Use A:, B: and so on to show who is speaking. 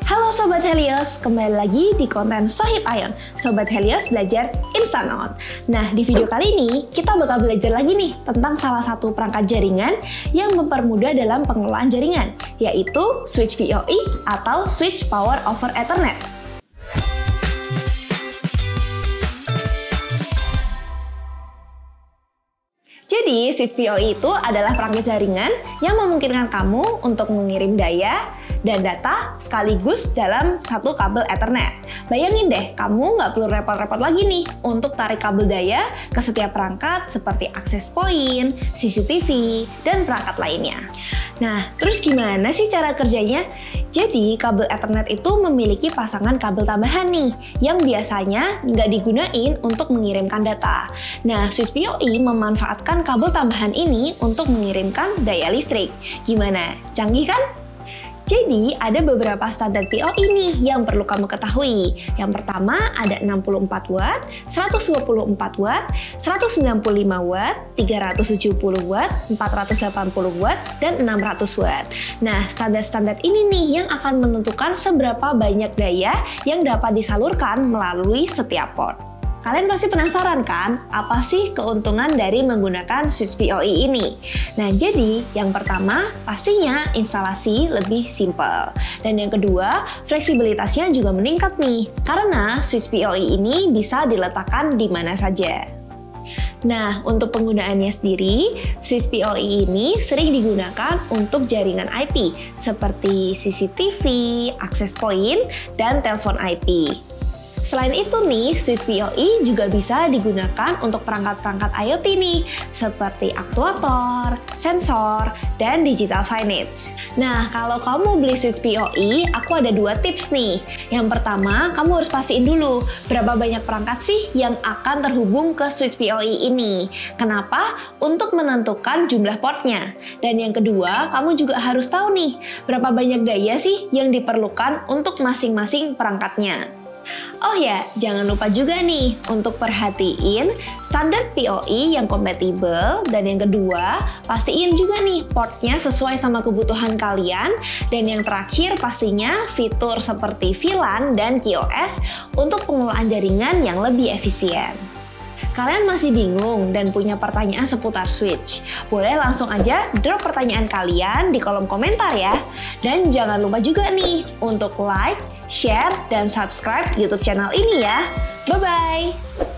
A: Halo Sobat Helios, kembali lagi di konten Sohib Ayon. Sobat Helios belajar instan on. Nah, di video kali ini kita bakal belajar lagi nih tentang salah satu perangkat jaringan yang mempermudah dalam pengelolaan jaringan, yaitu switch PoE atau switch power over Ethernet. Jadi, switch PoE itu adalah perangkat jaringan yang memungkinkan kamu untuk mengirim daya dan data sekaligus dalam satu kabel Ethernet. Bayangin deh, kamu nggak perlu repot-repot lagi nih untuk tarik kabel daya ke setiap perangkat seperti access point, CCTV, dan perangkat lainnya. Nah, terus gimana sih cara kerjanya? Jadi, kabel Ethernet itu memiliki pasangan kabel tambahan nih, yang biasanya nggak digunain untuk mengirimkan data. Nah, switch PoE memanfaatkan kabel tambahan ini untuk mengirimkan daya listrik. Gimana? Canggih kan? Jadi, ada beberapa standar PoE nih yang perlu kamu ketahui. Yang pertama ada 64 watt, 124 watt, 195 watt, 370 watt, 480 watt, dan 600 watt. Nah, standar-standar ini nih yang akan menentukan seberapa banyak daya yang dapat disalurkan melalui setiap port. Kalian pasti penasaran kan, apa sih keuntungan dari menggunakan switch PoE ini? Nah, jadi yang pertama pastinya instalasi lebih simpel. Dan yang kedua, fleksibilitasnya juga meningkat nih, karena switch PoE ini bisa diletakkan di mana saja. Nah, untuk penggunaannya sendiri, switch PoE ini sering digunakan untuk jaringan IP seperti CCTV, access point, dan telepon IP. Selain itu nih, switch PoE juga bisa digunakan untuk perangkat-perangkat IoT nih, seperti aktuator, sensor, dan digital signage. Nah, kalau kamu beli switch PoE, aku ada 2 tips nih. Yang pertama, kamu harus pastiin dulu berapa banyak perangkat sih yang akan terhubung ke switch PoE ini. Kenapa? Untuk menentukan jumlah portnya. Dan yang kedua, kamu juga harus tahu nih, berapa banyak daya sih yang diperlukan untuk masing-masing perangkatnya. Oh ya, jangan lupa juga nih untuk perhatiin standar PoE yang kompatibel, dan yang kedua, pastiin juga nih portnya sesuai sama kebutuhan kalian, dan yang terakhir pastinya fitur seperti VLAN dan QoS untuk pengelolaan jaringan yang lebih efisien. Kalian masih bingung dan punya pertanyaan seputar switch? Boleh langsung aja drop pertanyaan kalian di kolom komentar ya. Dan jangan lupa juga nih untuk like, share, dan subscribe YouTube channel ini ya. Bye-bye!